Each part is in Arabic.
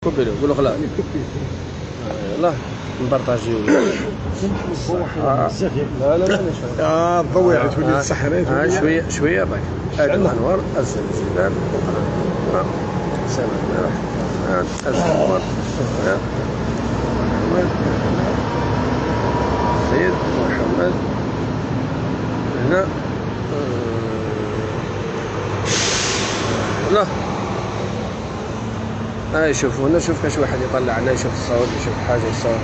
كوبي له قول له خلاص يلاه نبارطاجيو. لا لا لا الضوء تولي الصحراء شويه شويه باك هذا الانوار الزلزال سلام الزوار محمد سيد محمد هنا لا هاي شوفوا هنا شوف كاش واحد يطلع لنا يشوف الصوت يشوف حاجه يصور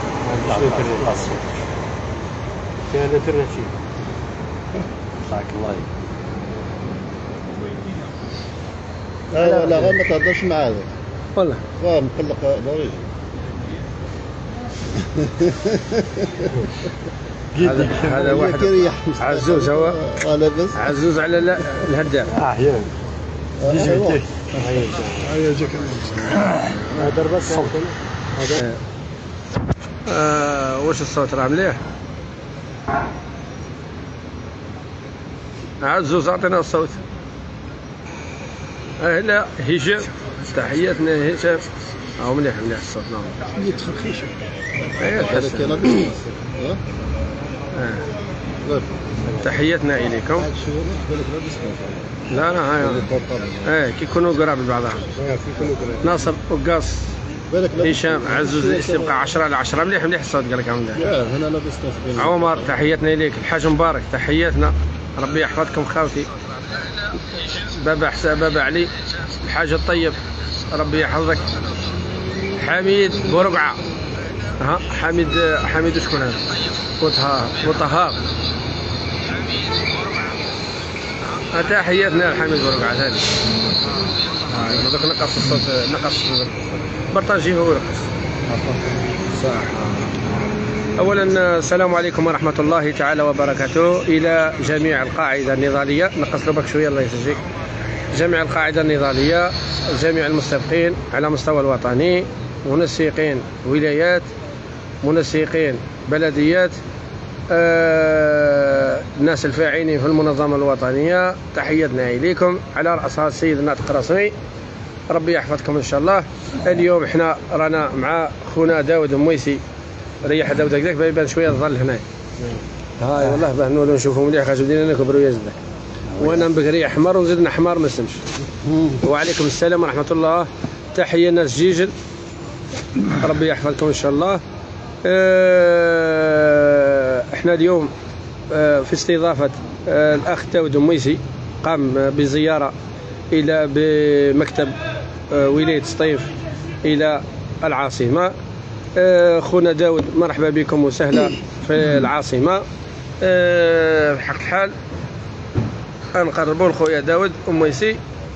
فيها الانترنت صاك الله لا لا غير ما تهضرش مع هذا والله مقلق ضروري. هذا واحد عزوز هو لاباس عزوز على الهداف احيانا يجي هيا جاك هذا بس هذا واش الصوت راه مليح عزوز اعطينا الصوت. لا هشام تحياتنا هشام هو مليح مليح الصوت نعم يدخل خيشه هذا كاين تحياتنا اليكم. لا لا هاي كيكونوا قراب لبعضهم. ناصر وقاص هشام عزوز الاستبقاء 10 على 10 مليح مليح الصوت قال لك هنا لاباس. عمر تحياتنا اليك. الحاج مبارك تحياتنا ربي يحفظكم خاوتي. بابا حساب بابا علي الحاج الطيب ربي يحفظك. حميد بورقعه ها حميد شكون هذا وطهار تحياتنا لحميد بورقعه ثاني. دوك نقص الصوت نقص بارطاجيه هو يرقص صح. اولا السلام عليكم ورحمه الله تعالى وبركاته الى جميع القاعده النضاليه. نقص له بك شويه الله يسجيك. جميع القاعده النضاليه جميع المستبقين على مستوى الوطني منسقين ولايات منسقين بلديات الناس الفاعلين في المنظمه الوطنيه تحياتنا اليكم على راسها السيد الناطق الرسمي ربي يحفظكم ان شاء الله. اليوم احنا رانا مع خونا داود مويسي. ريح داود هكذاك باه يبان شويه الظل هنا. هاي والله باه نولوا نشوفوا مليح خاصو بدينا نكبروا يا زدك. وانا بكري احمر ونزيدنا حمار ما نسمش. وعليكم السلام ورحمه الله. تحيه الناس جيجل ربي يحفظكم ان شاء الله. احنا اليوم في استضافه الاخ داود مويسي قام بزياره الى بمكتب ولايه سطيف الى العاصمه. خونا داود مرحبا بكم وسهلا في العاصمه. في حق الحال نقربوا لخويا داود مويسي.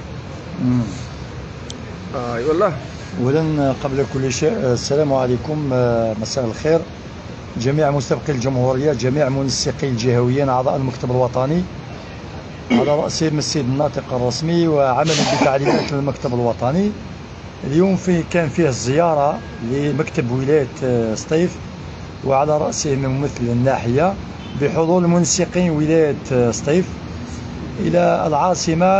اي والله. اولا قبل كل شيء السلام عليكم مساء الخير جميع مستبقي الجمهوريه جميع منسقي الجهويين اعضاء المكتب الوطني على راسهم السيد الناطق الرسمي وعمل بتعليمات المكتب الوطني. اليوم كان فيه الزياره لمكتب ولايه سطيف وعلى راسهم ممثل الناحيه بحضور المنسقين ولايه سطيف الى العاصمه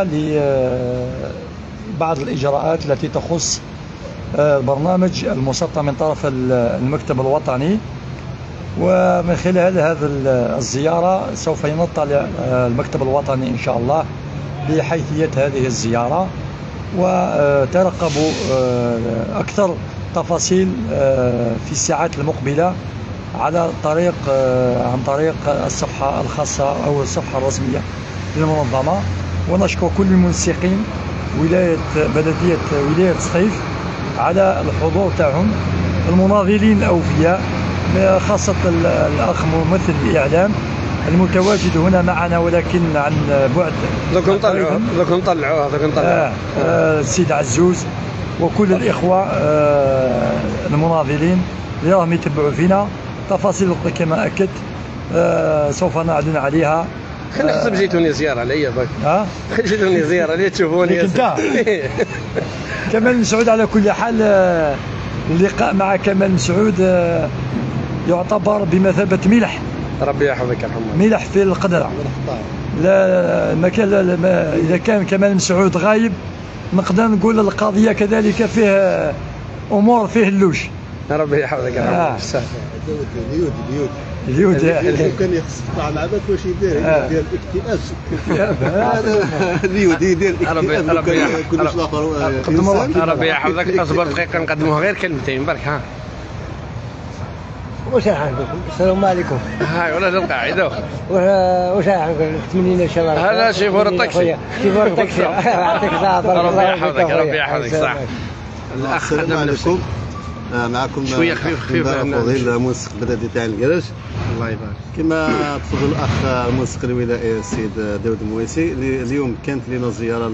لبعض الاجراءات التي تخص البرنامج المسطر من طرف المكتب الوطني. ومن خلال هذه الزيارة سوف ينطلع المكتب الوطني إن شاء الله بحيثية هذه الزيارة وترقبوا أكثر تفاصيل في الساعات المقبلة على طريق عن طريق الصفحة الخاصة أو الصفحة الرسمية للمنظمة. ونشكر كل المنسقين بلدية ولاية سطيف على الحضور تاعهم المناضلين الأوفياء خاصة الأخ ممثل الإعلام المتواجد هنا معنا ولكن عن بعد. دوك نطلعوها السيد عزوز وكل الإخوة المناضلين اللي راهم يتبعوا فينا. تفاصيل كما أكدت سوف نعلن عليها. نحسب جيتوني زيارة عليا باك. جيتوني زيارة ليه تشوفوني انت كمال مسعود. على كل حال اللقاء مع كمال مسعود يعتبر بمثابة ملح. ربي يحفظك يا محمد. ملح في القدرة. لا مكان إذا كان كمال مسعود غايب نقدر نقول القضية كذلك امور فيه اللوش. ربي يحفظك. اليود اليود كان يخص مع بعضك واش يدير ديال الاكتئاب. اليود يدير الاكتئاب كلش الاخر. ربي يحفظك. اصبر دقيقه نقدموها غير كلمتين برك. ها واش راح نقول لكم؟ السلام عليكم. هاي ولا القاعده. واش راح نقول تمنينا ان شاء الله. هذا شيفور الطاكسي. شيفور الطاكسي. يعطيك الصحه. ربي يحفظك. ربي يحفظك. صح. الاخ السلام عليكم. معكم شويه خفيف فضيل المنسق البلدي تاع الكراج. الله يبارك. كما تفضل الاخ المنسق الولائي السيد داود المويسي. اليوم كانت لنا زياره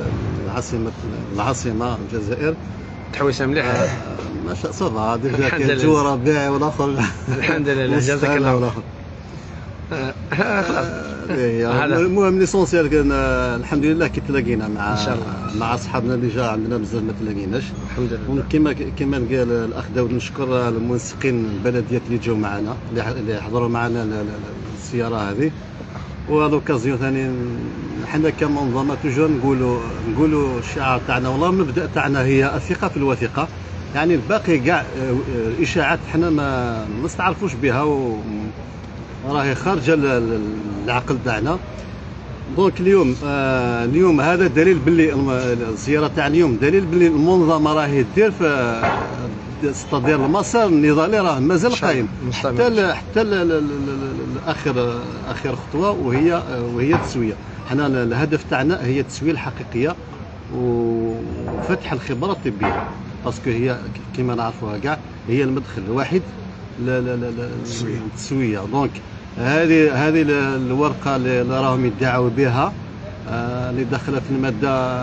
العاصمه الجزائر. تحويسه مليحه. ما شاء صافا كاين الجو ربيعي والاخر. الحمد لله. جزاك الله والاخر. خلاص. المهم ليسونسيال كان الحمد لله كي تلاقينا مع ان شاء الله مع اصحابنا اللي جا عندنا بزاف ما تلاقيناش. الحمد لله. كما قال الاخ داود نشكر المنسقين البلديات اللي جاوا معنا اللي حضروا معنا السياره هذه. ولوكازيون ثاني حنا كمنظمه توجور نقولوا الشعار تاعنا والله المبدا تاعنا هي الثقه في الوثيقه. يعني الباقي كاع الاشاعات حنا ما نستعرفوش بها وراهي خارجه العقل تاعنا. دونك اليوم هذا دليل باللي الزياره تاع اليوم دليل باللي المنظمه راهي دير في تدير المسار النضالي راه مازال قايم حتى اخر خطوه وهي التسويه. حنا الهدف تاعنا هي التسويه الحقيقيه وفتح الخبره الطبيه باسكو هي كما نعرفوها كاع هي المدخل الوحيد للتسويه. دونك هذه الورقه اللي راهم يدعوا بها اللي داخله في الماده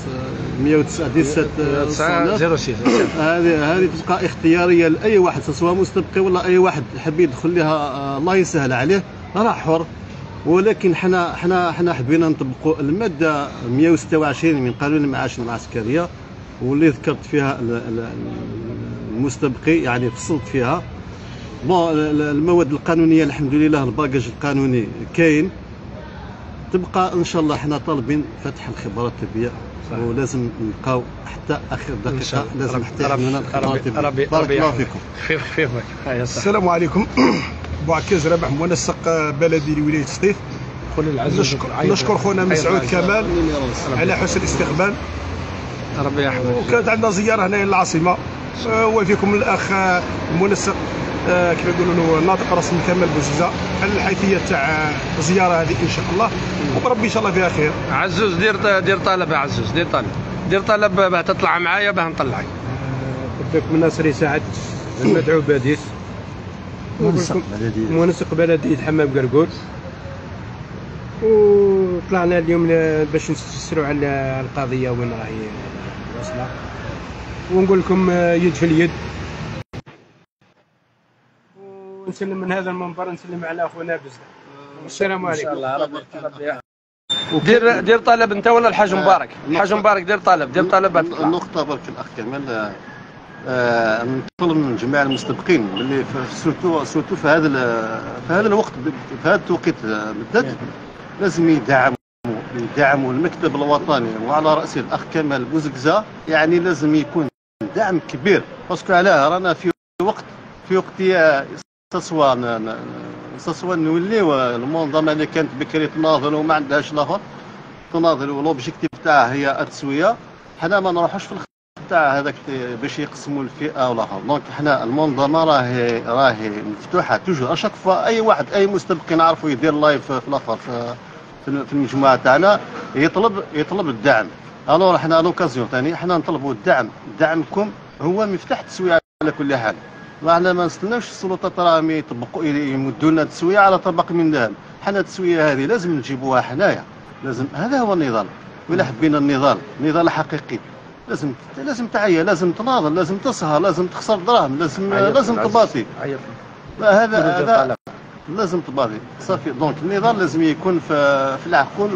109 هذه تبقى اختياريه لاي واحد سواء مستبقي ولا اي واحد حب يدخل لها الله يسهل عليه راه حر. ولكن حنا حبينا نطبقوا الماده 126 من قانون المعاش العسكريه واللي ذكرت فيها المستبقي يعني فصلت فيها. المواد القانونيه الحمد لله الباكاج القانوني كاين. تبقى ان شاء الله حنا طالبين فتح الخبرات الطبيه ولازم نبقاو حتى اخر دقيقه لازم حتى يعملونا الخبرات الطبيه. بارك الله فيكم. خفيف السلام عليكم. بوعكاز رابح منسق بلدي لولايه سطيف. نشكر خونا مسعود كمال على حسن الاستقبال. ربي يحفظك. وكانت عندنا زياره هنا للعاصمه وفيكم الاخ المنسق كيف يقولوا له الناطق رسمي كمال بوزيزه على الحيثيه تاع الزياره هذه ان شاء الله وربي ان شاء الله فيها خير. عزوز دير طلب يا عزوز دير طلب باه تطلع معايا باه نطلعك. قلت لكم الناصر يساعد المدعو باديس منسق بلدي حمام قرقور. وطلعنا اليوم باش نستفسروا على القضيه وين راهي واصله ونقول لكم يد في اليد. ونسلم من هذا المنبر نسلم على اخونا بزاف. السلام عليكم. ان شاء الله ربي دير طلب انت ولا الحاج مبارك؟ الحاج مبارك دير طلب النقطه برك الاخ كمال نطلب من جميع المستبقين اللي سورتو في هذا الوقت في هذا التوقيت بالذات لازم يدعموا المكتب الوطني وعلى راسه الاخ كمال بوزكزه. يعني لازم يكون دعم كبير باسكو علاه رانا في وقت سواء نوليو المنظمه اللي كانت بكري تناضل وما عندهاش الاخر تناضل ولوبجيكتيف تاعها هي التسويه. حنا ما نروحوش في الخط تاع هذاك باش يقسموا الفئه والاخر. دونك حنا المنظمه راهي مفتوحه توجور اشاك فوا اي واحد اي مستبقي نعرفوا يدير لايف في الاخر في المجموعه تاعنا يطلب الدعم. الوغ حنا لوكازيون ثاني حنا نطلبوا الدعم. دعمكم هو مفتاح التسويه على كل حال. احنا ما نستناوش السلطات راهم يطبقوا يمدوا لنا التسويه على طبق من ذهب. حنا التسويه هذه لازم نجيبوها حنايا. هذا هو النضال. ولا حبينا النضال حقيقي لازم تعيا لازم تناضل لازم تسهر لازم تخسر دراهم لازم تباطي. هذا لازم تباطي صافي. دونك النضال لازم يكون في العقول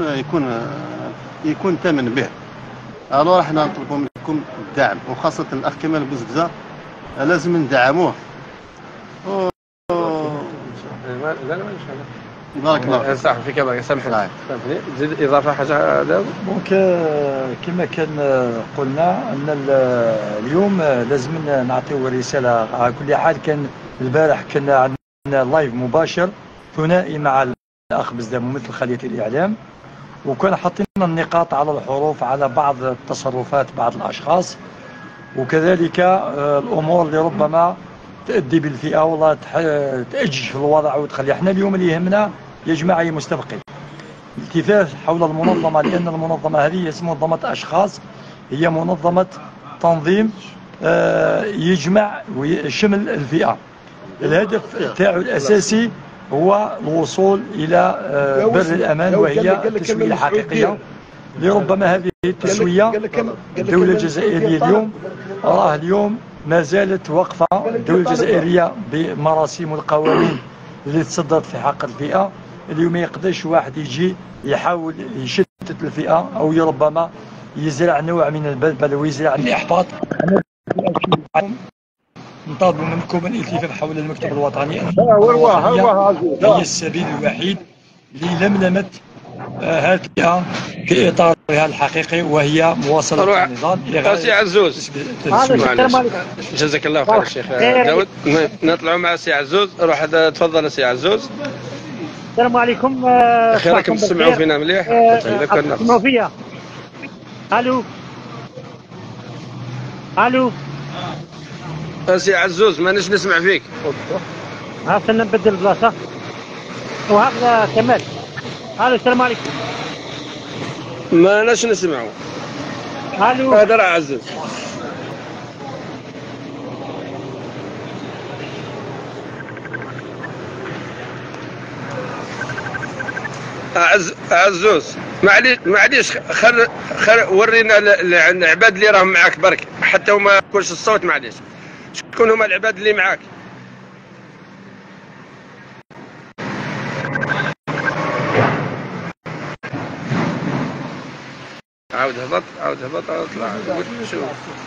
ويكون ثمن به. الوغ حنا نطلبوا منكم الدعم وخاصه الاخ كمال بوزكزه لازم ندعموه. بارك الله فيك. صح فيك بارك سامحني صحيح. سامحني زيد اضافه حاجه داود. دونك كما كان قلنا ان اليوم لازم نعطيو رساله. على كل حال كان البارح كنا عندنا لايف مباشر ثنائي مع الاخ بزدام ممثل خليه الاعلام، وكان حاطين النقاط على الحروف على بعض التصرفات بعض الاشخاص، وكذلك الامور اللي ربما تؤدي بالفئه والله تأجج في الوضع وتخلي. احنا اليوم اللي يهمنا يا جماعه يا مستبقين الالتفاف حول المنظمه، لان المنظمه هذه اسمها منظمه اشخاص، هي منظمه تنظيم يجمع ويشمل الفئه. الهدف تاعو الاساسي هو الوصول الى بر الامان، وهي التسويه الحقيقيه. لربما هذه التسويه الدوله الجزائريه اليوم راه اليوم ما زالت واقفه الدوله الجزائريه بمراسيم القوانين اللي تصدرت في حق الفئه. اليوم ما يقدرش واحد يجي يحاول يشتت الفئه او ربما يزرع نوع من البلبل ويزرع الاحباط. نطالب منكم الالتفاف حول المكتب الوطني. هي السبيل الوحيد للملمه هذه الفئه في اطارها الحقيقي، وهي مواصله النظام الى سي عزوز. جزاك الله خير الشيخ داود. نطلعوا مع سي عزوز. روح تفضل سي عزوز. السلام عليكم. خير راكم تسمعوا فينا مليح؟ تسمعوا فيا؟ الو الو سي عزوز مانيش نسمع فيك. ها نبدل البلاصه. وهذا كمال. الو السلام عليكم. ماناش نسمعوا. الو هذا راه عزوز. عزوز معليش ورينا العباد اللي راهم معاك برك حتى وما يكونش الصوت. معليش شكون هما العباد اللي معاك؟ عاود هبط عاود اطلع شوف.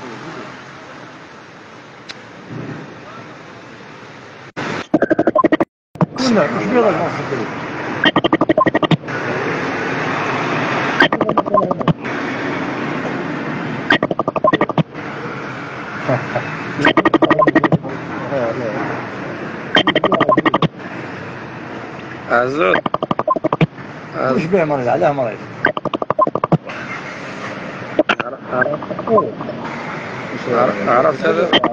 عزوز وش بيه مريض علاه مريض. عرفت هذا